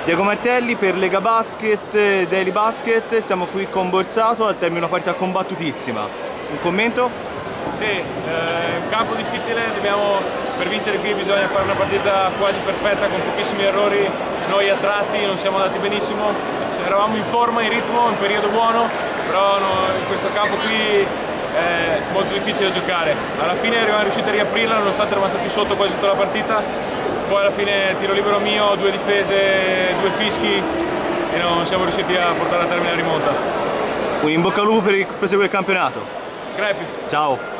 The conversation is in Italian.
Diego Martelli per Lega Basket, Daily Basket, siamo qui con Borsato al termine di una partita combattutissima. Un commento? Sì, un campo difficile, per vincere qui bisogna fare una partita quasi perfetta con pochissimi errori, noi a tratti non siamo andati benissimo, eravamo in forma, in ritmo, in periodo buono, però in questo campo qui è molto difficile da giocare. Alla fine eravamo riusciti a riaprirla nonostante eravamo stati sotto quasi tutta la partita. Poi alla fine tiro libero mio, 2 difese, 2 fischi e non siamo riusciti a portare a termine la rimonta. Un in bocca al lupo per il proseguo del campionato. Crepi. Ciao.